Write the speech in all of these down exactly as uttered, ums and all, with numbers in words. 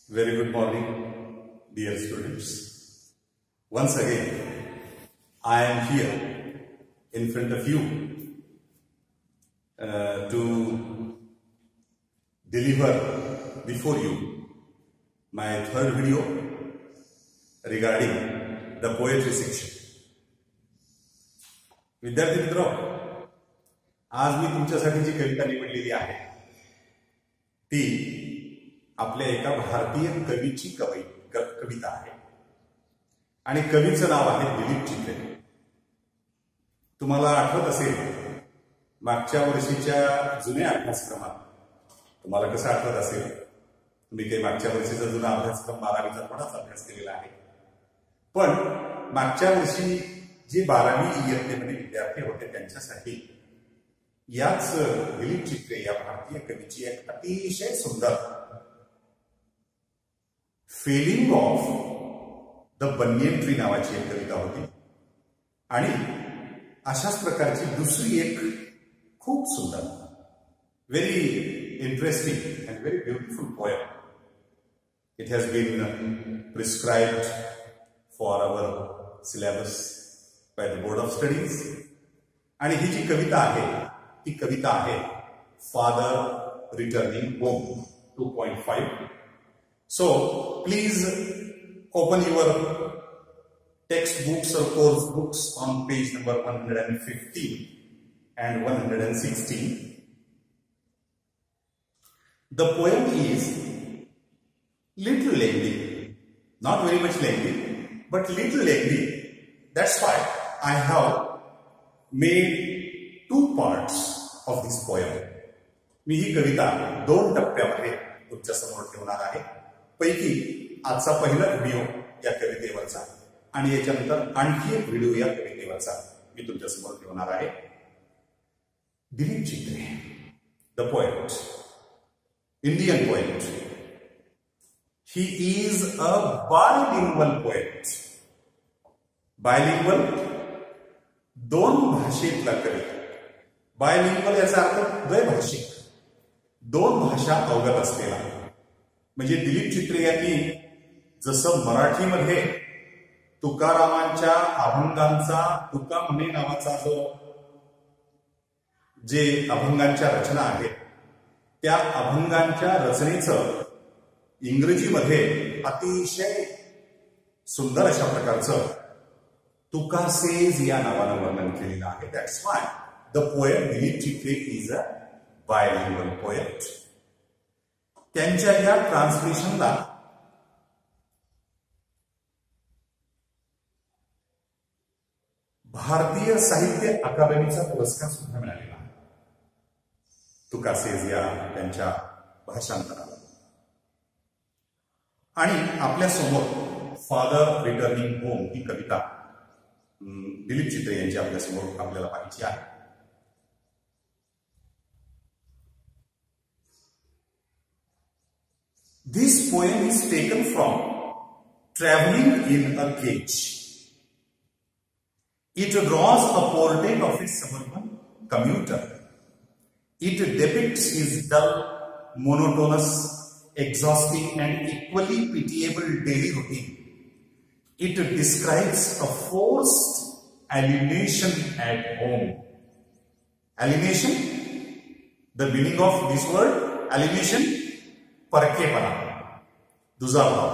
Very good morning, dear students. Once again, I am here in front of you uh, to deliver before you my third video regarding the poetry section. विद्यार्थी मित्रों, आज मी तुमच्यासाठी जी कविता निवडलेली आहे ती आपल्या एका भारतीय कवीची कवी कविता आहे आणि कवीचं नाव आहे दिलीप चित्रे. तुम्हाला आठवत असेल मागच्या वर्षीच्या जुन्या अभ्यासक्रमात तुम्हाला कसं आठवत असेल, तुम्ही काही मागच्या वर्षीचा जुना अभ्यासक्रम बारावीचा थोडाच अभ्यास केलेला आहे, पण मागच्या वर्षी जे बारावी इयत्तेमध्ये विद्यार्थी होते त्यांच्यासाठी याच दिलीप चित्रे या भारतीय कवीची एक अतिशय सुंदर felling of the banyan tree नावाची एक कविता होती आणि अशाच प्रकारची दुसरी एक खूप सुंदर very interesting and very beautiful poem. It has been prescribed for our syllabus by the board of studies. आणि ही जी कविता आहे ती कविता आहे father returning home two point five. So please open your textbooks or course books on page number one hundred fifteen and one hundred sixteen. The poem is little lengthy, not very much lengthy, but little lengthy. That's why I have made two parts of this poem. मी ही कविता दोन टप्प्यामध्ये तुमच्या समोर ठेवणार आहे. पैकी आजचा पहिला व्हिडिओ या कवितेवरचा आणि याच्यानंतर आणखी एक व्हिडिओ या कवितेवरचा मी तुमच्या समोर ठेवणार आहे. Dilip Chitre, the poet, Indian poet. He is a bilingual poet. Bilingual, दोन भाषेतला कवी. बायलिंग्वल याचा अर्थ द्वैभाषिक, दोन भाषा अवगत असलेला. म्हणजे दिलीप चित्रे यांनी जसं मराठीमध्ये तुकारामांच्या अभंगांचा तुका म्हणे नावाचा जो जे अभंगांच्या रचना आहेत त्या अभंगांच्या रचनेचं इंग्रजीमध्ये अतिशय सुंदर अशा प्रकारचं तुका सेज या नावानं वर्णन केलेलं आहे. That's why the poet Dilip Chitre is a bilingual poet. त्यांच्या या ट्रान्सलेशनला भारतीय साहित्य अकादमीचा पुरस्कार सुद्धा मिळालेला आहे तुका सेज या त्यांच्या भाषांतराला. आणि आपल्या समोर फादर रिटर्निंग होम ही कविता दिलीप चित्रे यांची आपल्या समोर आपल्याला पाहायची आहे. This poem is taken from Traveling in a Cage. It draws a portrait of a suburban commuter. It depicts his dull, monotonous, exhausting and equally pitiable daily routine. It describes a forced alienation at home. Alienation? The meaning of this word, alienation? परकेपणा, दुजाभाव.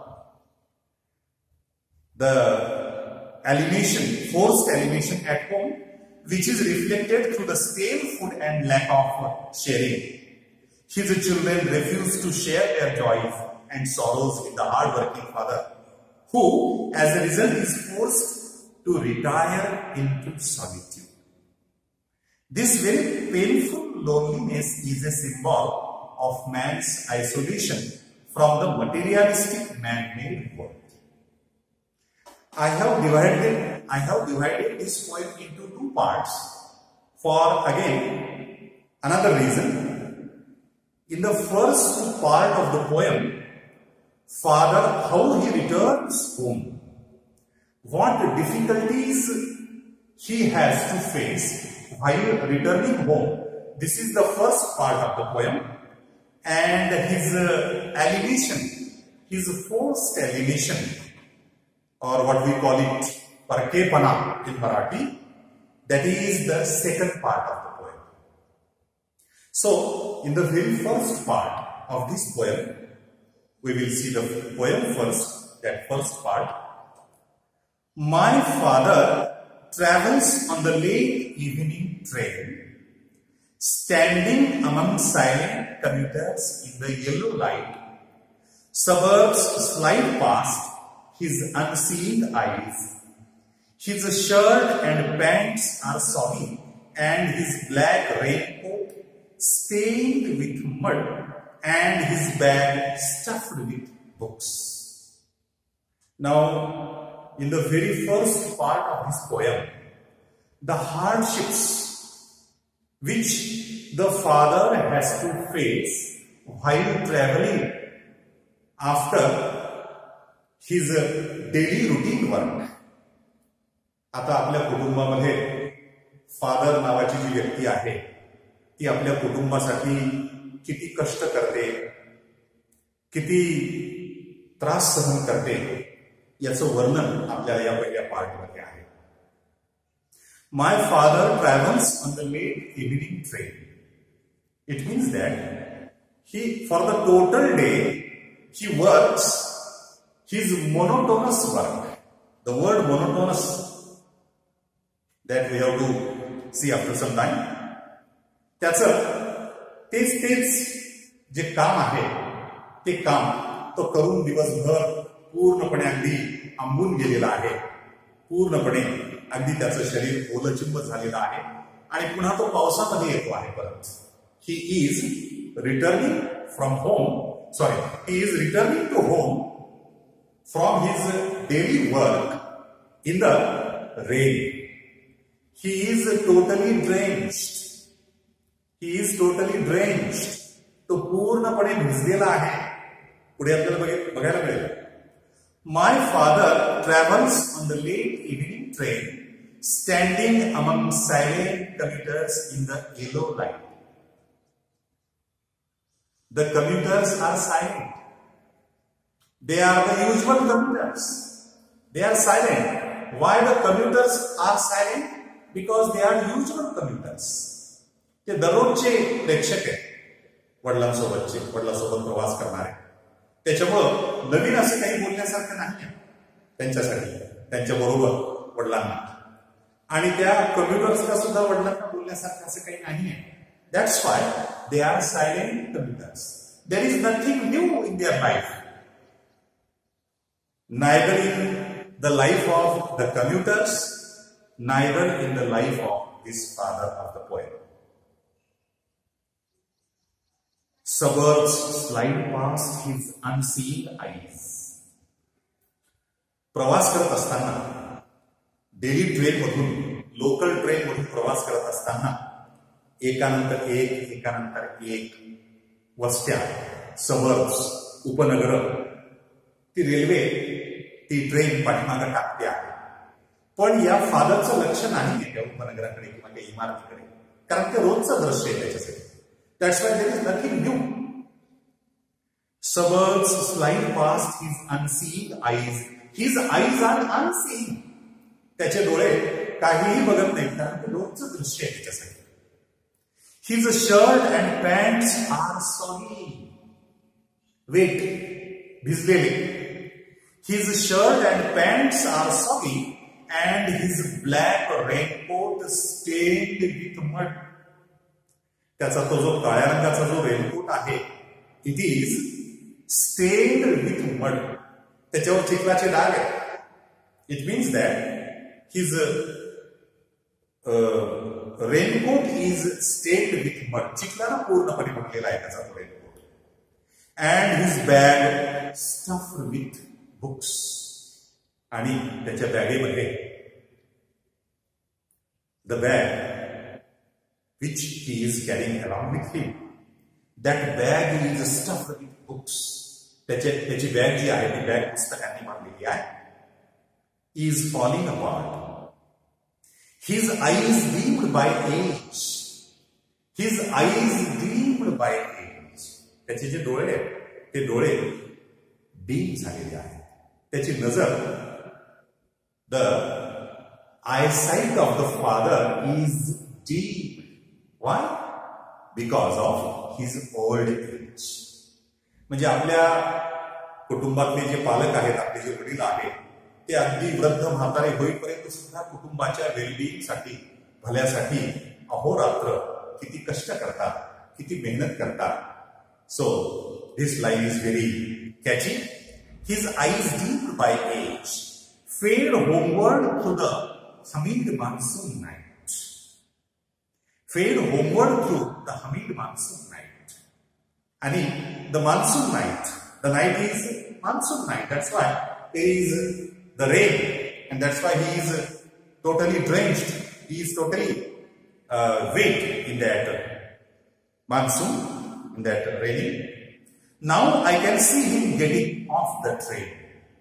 The alienation, forced alienation at home, which is reflected through the stale food and lack of sharing. His children refuse to share their joys and sorrows with the hard-working father, who, as a result, is forced to retire into solitude. This very painful loneliness is a symbol of man's isolation from the materialistic man-made world. I have divided I have divided this poem into two parts for again another reason. In the first part of the poem, father, how he returns home, what difficulties he has to face while returning home. This is the first part of the poem. And his uh, alienation his forced alienation, or what we call it parkepana in Marathi, that is the second part of the poem. So, in the very first part of this poem, we will see the poem first, that first part. My father travels on the late evening train, standing among silent commuters in the yellow light. Suburbs slide past his unseeing eyes. His shirt and pants are soggy, and his black raincoat stained with mud, and his bag stuffed with books. Now, in the very first part of this poem, the hardships which the father has to face while traveling after his daily routine work. आता आपल्या कुटुंबामध्ये father नावाची जी व्यक्ती आहे ती आपल्या कुटुंबासाठी किती कष्ट करते, किती त्रास सहन करते, याचं वर्णन आपल्याला या पहिल्या पार्टमध्ये आहे. My father travels on the late evening train. It means that he, for the total day, he works his monotonous work. The word monotonous that we have to see after some time. त्याचं तेच तेच जे काम आहे ते काम तो करून दिवसभर पूर्णपणे अगदी आंबून गेलेला आहे, पूर्णपणे अगदी त्याचं शरीर ओलचिंब झालेलं आहे आणि पुन्हा तो पावसामध्ये येतो आहे परत. He is returning from home sorry he is returning to home from his daily work in the rain. He is totally drenched. He is totally drenched. तो पूर्णपणे भिजलेला आहे. पुढे आपल्याला बघायला मिळेल. My father travels on the late evening train, standing among silent commuters in the yellow light. The commuters are silent. They are the usual commuters. They are silent. Why the commuters are silent? Because they are usual commuters. ते दररोजचे प्रेक्षक आहेत, वडिलांसोबतचे, वडिलांसोबत प्रवास करणारे. त्याच्यामुळं नवीन असं काही बोलण्यासारखं नाही त्यांच्यासाठी, त्यांच्या बरोबर वडिलांना. आणि त्या कम्युटर्सला सुद्धा वडिलांना बोलण्यासारखं असं काही नाही आहे. That's why they are silent commuters. There is nothing new in their life. Neither in the life of the commuters, neither in the life of this father of the poem. Suburbs slide past his unseeing eyes. प्रवास करत असताना, daily train मधून, local train मधून प्रवास करत असताना एकानंतर एक एकानंतर एक वस्त्या, सबर्ब्स, उपनगर, ती रेल्वे, ती ट्रेन पाठीमागे टाकते आहे. पण या फादरचं लक्ष नाही त्या उपनगराकडे किंवा त्या इमारतीकडे, कारण ते रोजचं दृश्य आहे त्याच्यासाठी. That's why there is nothing new. Suburbs slide past his unseeing eyes. His eyes are unseeing. त्याचे डोळे काहीही बघत नाहीत, कारण ते रोजचं दृश्य आहे त्याच्यासाठी. His shirt and pants are soggy. Wait, भिजलेले. His shirt and pants are soggy, and his black raincoat stained with mud. त्याचा तो जो काळ्या रंगाचा जो रेनकोट आहे, it is stained with mud. त्याच्यावर चिखलाचे डाग आहेत. It means that his uh, raincoat is stained with mud. चिखलाने पूर्णपणे भरलेला आहे त्याचा तो raincoat. And his bag stuffed with books. आणि त्याच्या बॅगेमध्ये the bag which he is carrying along with him, that bag is stuffed with books. त्याचे त्याची बॅग जी आहे ती बॅग पुस्तकांनी भरलेली आहे. He is falling apart. His eyes dimmed by age. His eyes dimmed by age. त्याचे जे डोळे आहेत ते डोळे डीम झालेली आहे. त्याची नजर, the eyesight of the father is deep. Why? Because of his old age. म्हणजे आपल्या कुटुंबातले जे पालक आहेत, आपले जे वडील आहेत, ते अगदी वृद्ध म्हातारे होईपर्यंत सुद्धा कुटुंबाच्या वेलबिंग साठी, भल्यासाठी अहोरात्र किती कष्ट करतात, किती मेहनत करतात. So this line is very catchy. His eyes deep by age fade homeward through the humid monsoon night. Fade homeward through the humid monsoon night. And the monsoon night, the night is monsoon night. That's why there is the rain, and that's why he is totally drenched. He is totally uh, wet in that monsoon, in that raining. Now I can see him getting off the train.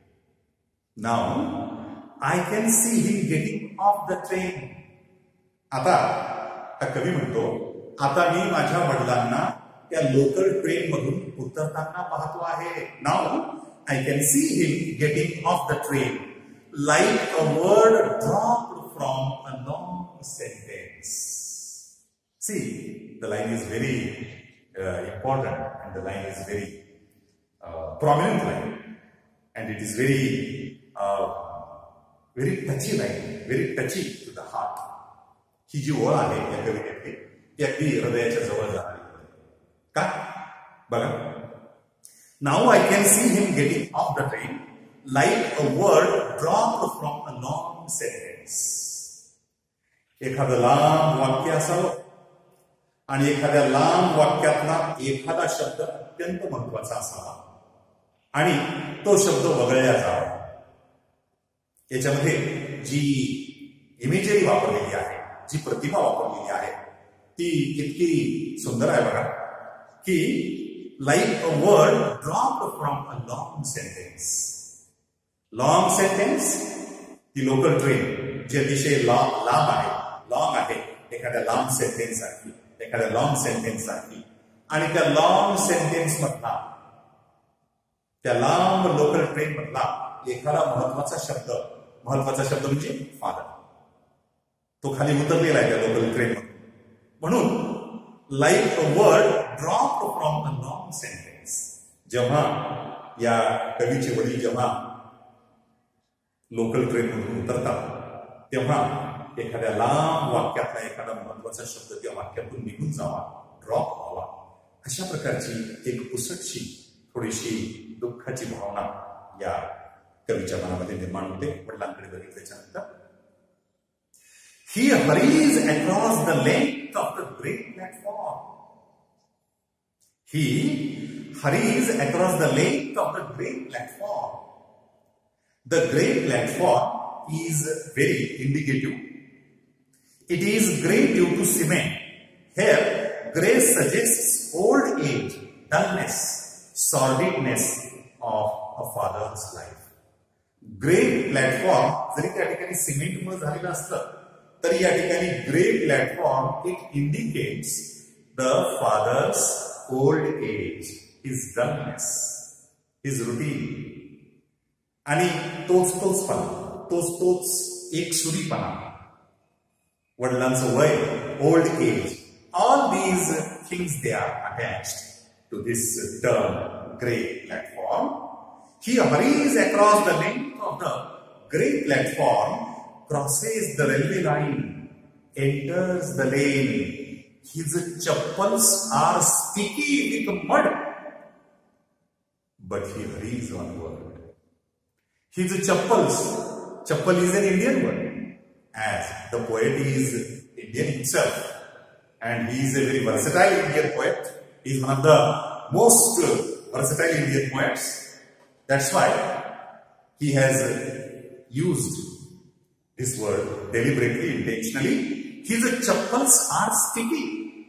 Now I can see him getting off the train. आता कवी म्हणतो, आता मी माझ्या वडिलांना त्या local train मधून उतरताना पाहतो आहे. Now I can see him getting off the train like a word dropped from a long sentence. See, the line is very important and the line is very uh, prominent line, and it is very uh, very touchy line, very touchy to the heart. ही जी ओळ आहे या कवितेतली ती अगदी हृदयाच्या जवळ जाणारी ओळ आहे. का? बघा. Now I can see him getting off the train like a word dropped from a long sentence. एखादं लांब वाक्य असावं आणि एखाद्या लांब वाक्यातला एखादा शब्द अत्यंत महत्वाचा असावा आणि तो शब्द वगळला जावा. याच्यामध्ये जी इमेजरी वापरलेली आहे, जी प्रतिमा वापरलेली आहे, ती इतकी सुंदर आहे बघा, की like a word dropped from a long sentence. Long sentence, ती लोकल ट्रेन जी अतिशय लांब आहे, लॉंग आहे, एखाद्या लांब सेंटेन्स सारखी, एखाद्या लॉंग सेंटेन्स सारखी. आणि त्या लॉंग सेंटेन्स मधला, त्या लांब लोकल ट्रेन मधला एखादा महत्वाचा शब्द, महत्वाचा शब्द म्हणजे फादर, तो खाली उतरलेला आहे त्या लोकल ट्रेन मधून. म्हणून like a word dropped from a long sentence. जेव्हा या कवीचे वडील जेव्हा लोकल ट्रेन मधून उतरतात तेव्हा एखाद्या लांब वाक्यातला एखादा महत्वाचा शब्द त्या वाक्यातून निघून जावा, ड्रॉप व्हावा, अशा प्रकारची एक पुसटशी, थोडीशी दुःखाची भावना या कवीच्या मनामध्ये निर्माण होते वडिलांकडे बघितल्याच्या नंतर. He hurries across the length of the great platform. He hurries across the length of the great platform. The great platform is very indicative. It is grey due to cement. Here, grey suggests old age, dullness, sordidness of a father's life. Grey platform जरी त्या ठिकाणी सिमेंटमुळे झालेलं असलं तरी या ठिकाणी grey platform it indicates the father's old age, his dullness, his routine, आणि तोच तोचपणा, तोच तोच एक सुरीपणा, वडिलांचं वय, old age, all these things they are attached to this term grey platform. He hurries across the length of the grey platform, crosses the railway line, enters the lane. His chappals are sticky with mud, but he hurries onward. His chappals, chappal is an Indian word, as the poet is Indian himself, and he is a very versatile Indian poet. He is one of the most versatile Indian poets. That's why he has used this word deliberately, intentionally. His chappals are sticky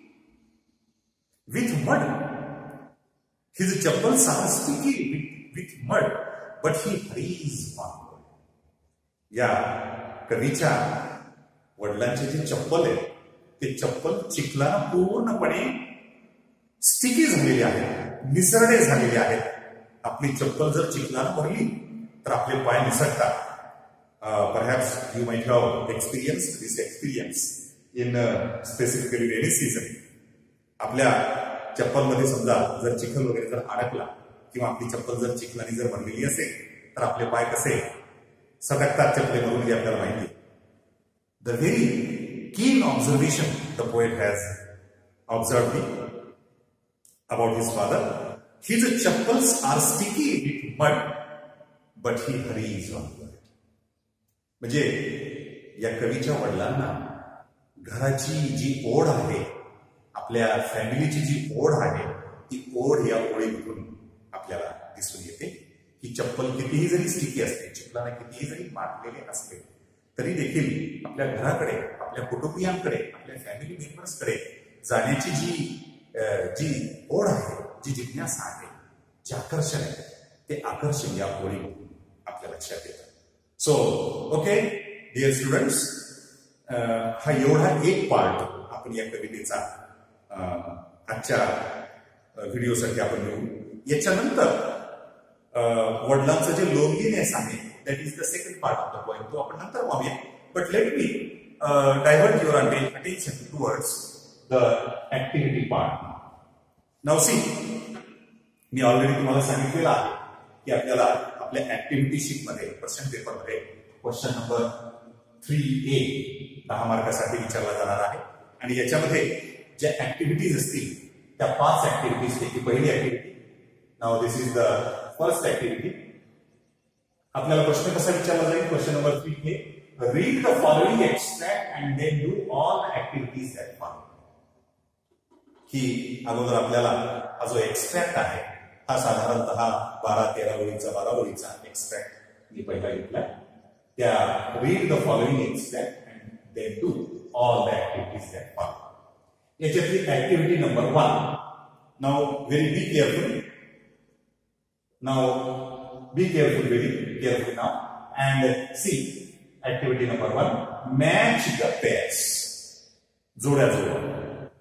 with mud. His chappals are sticky with, with mud, but he hurries onward. या कवीच्या वडिलांचे जे चप्पल आहे ते चप्पल चिखलानं पूर्णपणे sticky झालेले आहेत, निसरडे झालेले आहेत, आपली चप्पल जर चिखलानं भरली तर आपले पाय निसटतात. Perhaps you might have experience this experience in specifically rainy season. आपल्या चप्पलमध्ये समजा जर चिखल वगैरे जर अडकला किंवा आपली चप्पल जर चिखलाने जर भरलेली असेल तर आपले पाय कसे सटकतात चप्पलेमधून हे आपल्याला माहिती आहे. The very keen observation the poet has observed about his father. His chappals are sticky with mud but he hurries onward. म्हणजे या कवीच्या वडिलांना घराची जी ओढ आहे, आपल्या फॅमिलीची जी ओढ आहे, ती ओढ या ओळीतून आपल्याला दिसून येते. ही चप्पल कितीही जरी स्टिकी असते, चिखलाने कितीही जरी माटलेले असले तरी देखील आपल्या घराकडे, आपल्या कुटुंबियांकडे, आपल्या फॅमिली मेंबर्सकडे जाण्याची जी जी ओढ आहे, जी जिज्ञासा आहे, जे आकर्षण आहे, ते आकर्षण या ओळीतून आपल्या लक्षात येतं. सो ओके डिअर स्टुडंट्स, हा एवढा एक पार्ट आपण या कवितेचा आजच्या व्हिडिओसाठी आपण घेऊ. याच्यानंतर वडिलांचं जे लोनलीनेस आहे, that is the second part of the poem, तो आपण नंतर पाहूया. But let me divert your attention towards the activity part. Now see, मी ऑलरेडी तुम्हाला सांगितलेलं आहे की आपल्याला आपल्या ऍक्टिव्हिटी शीट मध्ये क्वेश्चन पेपर मध्ये क्वेश्चन नंबर थ्री ए दहा मार्कासाठी विचारला जाणार आहे. आणि याच्यामध्ये ज्या ऍक्टिव्हिटीज असतील त्या पाच ऍक्टिव्हिटीज पैकी पहिली activity, now this is the first activity. आपल्याला प्रश्न कसा विचारला जाईल? Question number three A, read the following extract and then do all activities that follow. ही अगोदर आपल्याला हा जो एक्सट्रॅक्ट आहे हा साधारणतः बारा तेरा ओळीचा बारा ओळीचा एक्सट्रॅक्ट मी पहिला घेतला. त्या read the following extract and then do all the activities that follow. याच्यातली activity number one. Now very be careful. Now be careful, very careful now and see activity number one. Match the pairs. जोड्या जोड्या.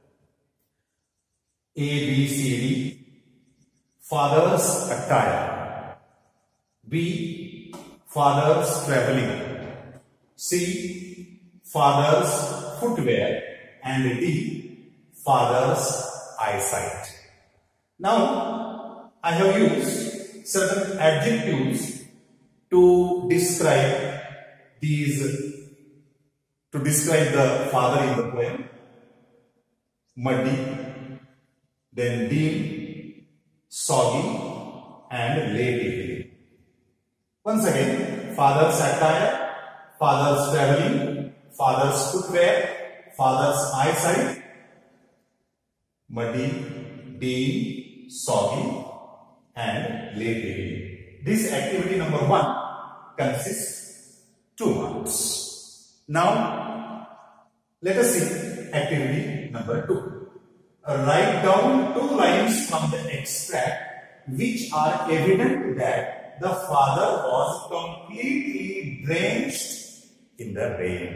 A, B, C, D. Father's attire. B, father's traveling. C, father's footwear. And D, father's eyesight. Now, I have used certain adjectives to describe these, to describe the father in the poem. Muddy, then dim, soggy, and late. Once again, father's attire, father's traveling, father's footwear, father's eyesight, muddy, dim, soggy, and late. This activity number one consists two marks. Now, let us see activity number two. Write down two lines from the extract which are evident that the father was completely drenched in the rain.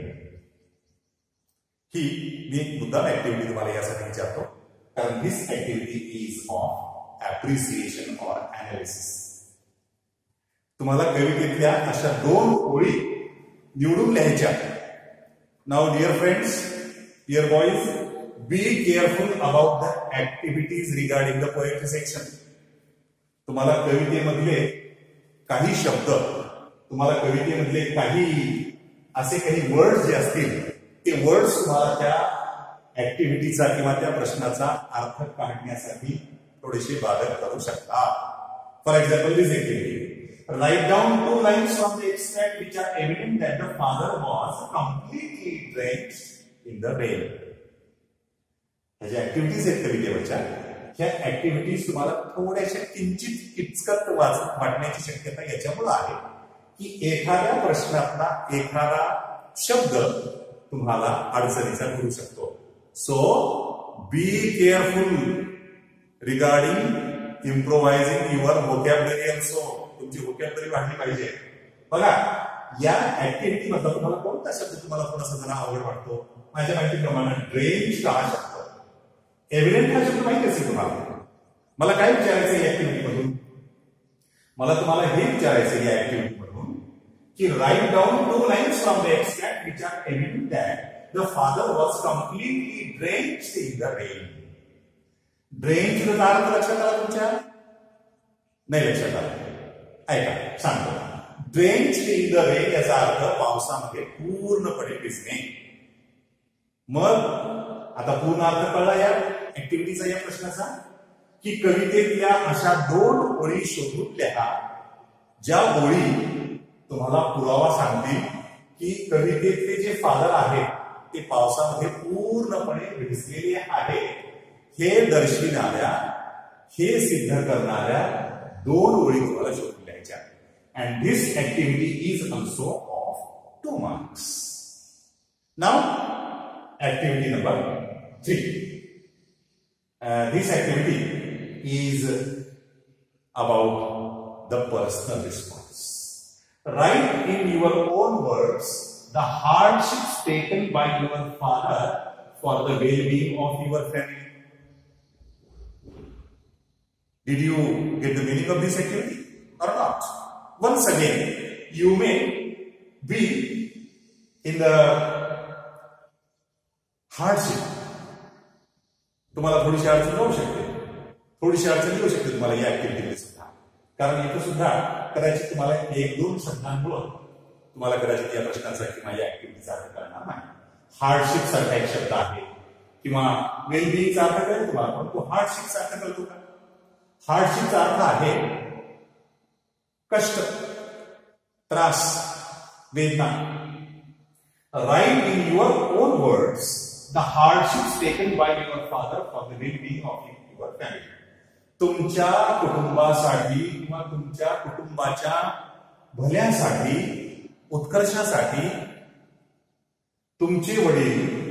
ही मी एक मुद्दाम activity तुम्हाला यासाठी विचारतो कारण this activity is of appreciation or analysis. तुम्हाला कवितेतल्या अशा दोन ओळी निवडून लिहायच्या. Now dear friends, dear boys, be careful about the activities regarding the poetry section. तुम्हाला कवितेमधले काही शब्द, तुम्हाला कवितेमधले काही असे काही वर्ड्स जे असतील ते वर्ड्स तुम्हाला त्या ऍक्टिव्हिटीचा किंवा त्या प्रश्नाचा अर्थ काढण्यासाठी थोडेसे बाधक करू शकतात. For example this activity, write down two lines from the extract which are evident that the father was completely drenched in the rain. ह्या ज्या ऍक्टिव्हिटीज आहेत कवितेवरच्या, ह्या ऍक्टिव्हिटीज तुम्हाला थोड्याशा किंचित किचकट वाटण्याची शक्यता याच्यामुळे आहे की एखाद्या प्रश्नातला एखादा शब्द तुम्हाला अडचणीचा ठरू शकतो. So be careful regarding improvising your vocabulary also. तुमची व्होकॅब्युलरी वाढली पाहिजे. बघा, या ऍक्टिव्हिटी मधला तुम्हाला कोणता शब्द तुम्हाला थोडासा जरा आवड वाटतो? माझ्या माहितीप्रमाणे ड्रेंच हा शब्द, एव्हिडेंट हा शब्द माहिती असेल तुम्हाला. मला काय विचारायचं या ऍक्टिव्हिटी मधून? मला तुम्हाला हे विचारायचं या ऍक्टिव्हिटी मधून की write down two lines from the extract which are evident that the father was completely drenched in the rain. Drenched चा अर्थ लक्षात आला तुमच्या? नाही लक्षात आला? ऐका सांगतो. ड्रेंच्ड इन द रेन याचा अर्थ पावसामध्ये पूर्णपणे भिजणे. मग आता पूर्ण अर्थ कळला या ऍक्टिव्हिटीचा, या प्रश्नाचा, की कवितेतल्या अशा दोन ओळी शोधून लिहा ज्या ओळी तुम्हाला पुरावा सांगतील की कवितेतले जे फादर आहेत ते पावसामध्ये पूर्णपणे भिजलेले आहे हे दर्शविणाऱ्या, हे सिद्ध करणाऱ्या दोन ओळी तुम्हाला शोधून लिहायच्या. And this activity is also of two marks. Now activity number three. This activity is about the personal response. Write in your own words the hardships taken by your father for the well-being of your family. Did you get the meaning of this activity or not? Once again, you may be in the hardship. तुम्हाला थोडीशी अडचण होऊ शकते, थोडीशी अडचण येऊ शकते तुम्हाला या ऍक्टिव्हिटीमध्ये सुद्धा. कारण इथं सुद्धा कदाचित तुम्हाला एक दोन शब्दांमुळे तुम्हाला कदाचित या प्रश्नाचा किंवा या ऍक्टिव्हिटीचा अर्थ कळणार नाही. हार्डशिप सारखा एक शब्द आहे किंवा वेलबिंगचा अर्थ कळेल तुम्हाला, पण तो हार्डशिपचा अर्थ कळतो का? हार्डशिपचा अर्थ आहे कष्ट, त्रास, वेदना. Write in your own words the hardships taken by your father for the wellbeing of your family. तुमच्या कुटुंबासाठी किंवा तुमच्या कुटुंबाच्या भल्यासाठी, उत्कर्षासाठी तुमचे वडील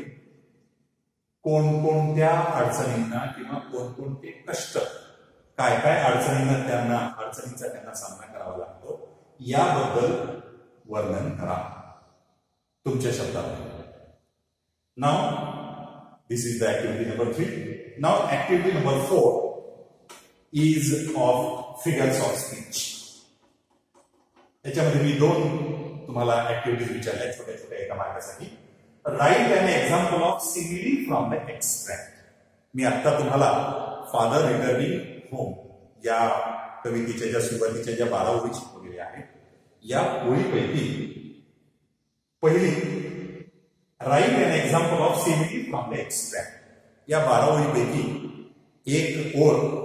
कोणकोणत्या अडचणींना किंवा कोणकोणते कष्ट, काय काय अडचणींना त्यांना अडचणींचा त्यांना सामना करावा लागतो याबद्दल वर्णन करा तुमच्या शब्दात. Now this is the activity number three. Now activity number four is of figures of speech. याच्यामध्ये मी दोन तुम्हाला ऍक्टिव्हिटीज विचारल्या छोट्या छोट्या एका मार्गासाठी. Write an example of simile from the extract. मी आता तुम्हाला फादर रिटर्निंग होम या कवितेच्या ज्या सुरुवातीच्या ज्या बारा ओळी शिकवलेल्या आहेत या ओळीपैकी पहिली write an example of simile from the extract या बारा ओळीपैकी एक ओळ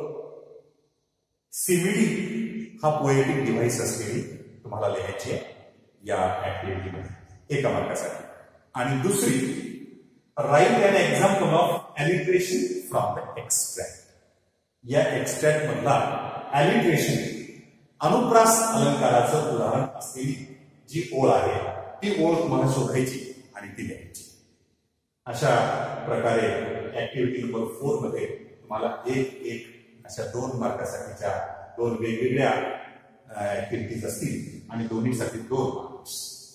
सिमिली हा पोएटिक डिव्हाइस असलेली तुम्हाला लिहायची आहे या ऍक्टिव्हिटीमध्ये एका मार्गासाठी. आणि दुसरी write an example of alliteration from the extract. या एक्सट्रॅक्ट मधला एलिट्रेशन अनुप्रास अलंकाराचं उदाहरण असलेली जी ओळ आहे ती ओळ तुम्हाला शोधायची आणि ती लिहायची. अशा प्रकारे ऍक्टिव्हिटी नंबर फोर मध्ये तुम्हाला एक एक अशा दोन मार्कासाठीच्या दोन वेगवेगळ्या ऍक्टिव्हिटीज असतील आणि दोन्हीसाठी दोन मार्क्स.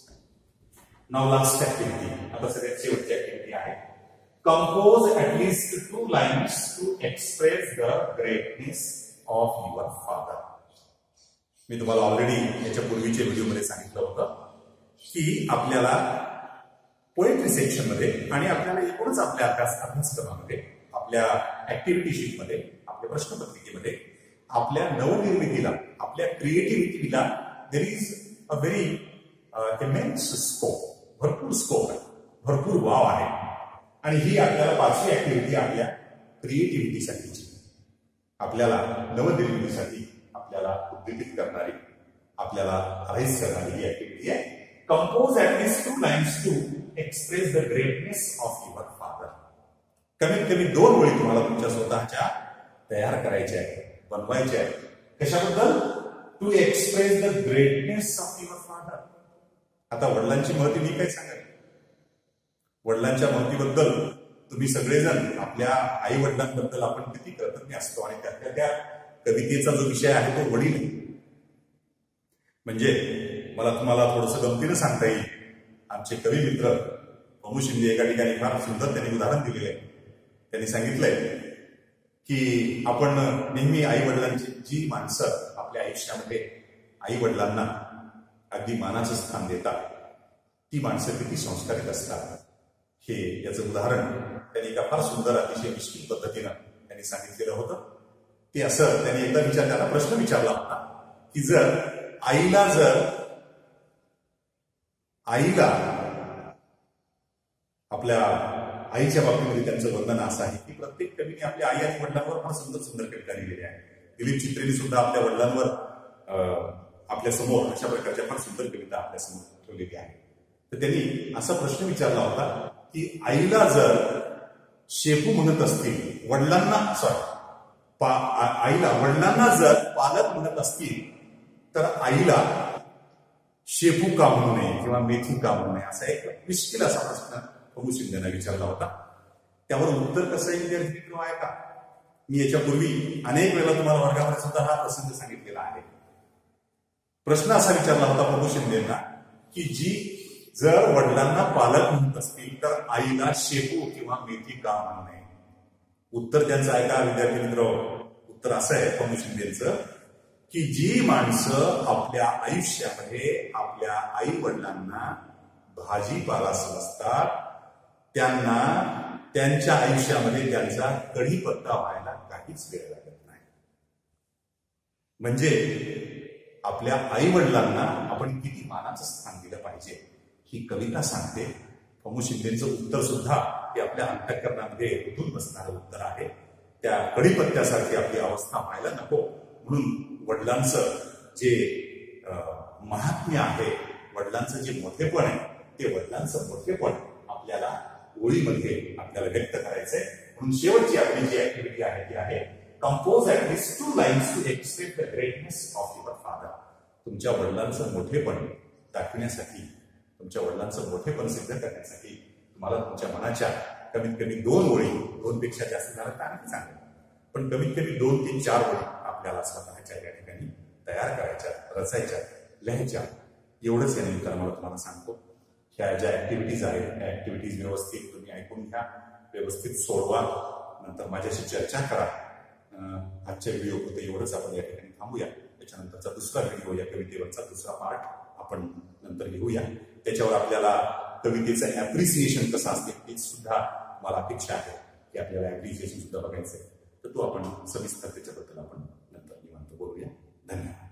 नाउ लास्ट ऍक्टिव्हिटी, आता सगळ्यात शेवटची ऍक्टिव्हिटी आहे. Compose at least two lines to express the greatness of your father. मी तुम्हाला ऑलरेडी याच्या पूर्वीच्या व्हिडिओमध्ये सांगितलं होतं की आपल्याला पोएट्री सेक्शन मध्ये आणि आपल्याला एकूणच आपल्या अभ्यास अभ्यासक्रमामध्ये, आपल्या ऍक्टिव्हिटी शीट मध्ये, आपल्या प्रश्नपत्रिकेमध्ये आपल्या नवनिर्मितीला, आपल्या क्रिएटिव्हिटीला there is a very immense scope, भरपूर स्कोप आहे, भरपूर वाव आहे. आणि ही आपल्याला पाचवी ऍक्टिव्हिटी आपल्या क्रिएटिव्हिटीसाठीची, आपल्याला नवनिर्मितीसाठी आपल्याला उद्दीपित करणारी, आपल्याला राईज करणारी ही ऍक्टिव्हिटी आहे. Compose at least two lines to express the greatness of your father. कमीत कमी दोन ओळी तुम्हाला तुमच्या स्वतःच्या तयार करायच्या आहेत, बनवायच्या आहेत. कशाबद्दल? To express the greatness of your father. आता वडिलांची महती मी काय सांगेल? वडिलांच्या महतीबद्दल तुम्ही सगळेजण आपल्या आई वडिलांबद्दल आपण किती कृतज्ञ असतो आणि त्यातल्या त्या कवितेचा जो विषय आहे तो वडील. म्हणजे मला तुम्हाला थोडंसं गमतीनं सांगता येईल, आमचे कवी मित्र भमू शिंदे एका ठिकाणी फार सुंदर त्यांनी उदाहरण दिलेलं आहे. त्यांनी सांगितलंय की आपण नेहमी आई वडिलांची जी माणसं आपल्या आयुष्यामध्ये आई वडिलांना अगदी मानाचं स्थान देतात ती माणसं किती संस्कारित असतात हे याचं उदाहरण त्यांनी एका फार सुंदर अतिशय मिश्किल पद्धतीनं त्यांनी सांगितलेलं होतं. ते असं त्यांनी एकदा विचार त्याला प्रश्न विचारला होता की जर आईला जर आईला आपल्या आईच्या बाबतीमध्ये त्यांचं वर्णन असं आहे की प्रत्येक कवीने आपल्या आई आणि वडिलांवर फार सुंदर सुंदर कविता लिहिलेल्या आहे. दिलीप चित्रेने सुद्धा आपल्या वडिलांवर आपल्या समोर अशा प्रकारच्या फार सुंदर कविता आपल्या समोर ठेवलेली आहे. तर त्यांनी असा प्रश्न विचारला होता की आईला जर शेपू म्हणत असतील, वडिलांना सॉरी आईला वडिलांना जर पालक म्हणत असतील तर आईला शेपू का म्हणू नये किंवा मेथी का म्हणू नये असा एक मिश्किल असा प्रश्न प्रभू शिंदेना विचारला होता. त्यावर उत्तर कसं आहे विद्यार्थी मित्र आहे का? मी याच्यापूर्वी अनेक वेळा तुम्हाला वर्गामध्ये सुद्धा हा प्रसंग सांगितलेला आहे. प्रश्न असा विचारला होता प्रभू शिंदेना की जी जर वडिलांना पालक म्हणत असतील तर आईला शेपू किंवा मेथी का म्हणू नये. उत्तर त्यांचं आहे का विद्यार्थी मित्र? उत्तर असं आहे प्रभू शिंदेचं की जी माणसं आपल्या आयुष्यामध्ये आपल्या आई वडिलांना भाजीपाला समजतात त्यांना त्यांच्या आयुष्यामध्ये त्यांचा कढीपत्ता व्हायला काहीच वेळ लागत नाही. म्हणजे आपल्या आई वडिलांना आपण किती मानाचं स्थान दिलं पाहिजे ही कविता सांगते. प्रभू शिंदेचं उत्तर सुद्धा हे आपल्या अंतःकरणामध्ये रुतून बसणारं उत्तर आहे. त्या कढीपत्त्यासारखी आपली अवस्था व्हायला नको म्हणून वडिलांचं जे महात्म्य आहे, वडिलांचं जे मोठेपण आहे ते वडिलांचं मोठेपण आपल्याला ओळीमध्ये आपल्याला व्यक्त करायचंय. म्हणून शेवटची आपली जी ऍक्टिव्हिटी आहे ती आहे compose at least two lines to express the greatness of your father. तुमच्या वडिलांचं मोठेपण दाखवण्यासाठी, तुमच्या वडिलांचं मोठेपण सिद्ध करण्यासाठी तुम्हाला तुमच्या मनाच्या कमीत कमी दोन ओळी, दोन पेक्षा जास्त झालं तर आणखी चांगलं, पण कमीत कमी दोन तीन चार ओळी आपल्याला स्वतःच्या या ठिकाणी तयार करायच्या, रचायच्या, लिहायच्या. एवढंच या निमित्तानं मला तुम्हाला सांगतो. ह्या ज्या ऍक्टिव्हिटीज आहेत त्या ऍक्टिव्हिटीज व्यवस्थित तुम्ही ऐकून घ्या, व्यवस्थित सोडवा, नंतर माझ्याशी चर्चा करा. आजच्या व्हिडिओ होते एवढंच आपण या ठिकाणी थांबूया. त्याच्यानंतरचा दुसरा व्हिडिओ, या कवितेवरचा दुसरा पार्ट आपण नंतर लिहूया. त्याच्यावर आपल्याला कवितेचं ऍप्रिसिएशन कसं असते ते सुद्धा मला अपेक्षा आहे की आपल्याला ऍप्रिसिएशन सुद्धा बघायचं आहे. तर तो आपण सविस्तर त्याच्याबद्दल आपण नंतर निवांत बोलूया. धन्यवाद.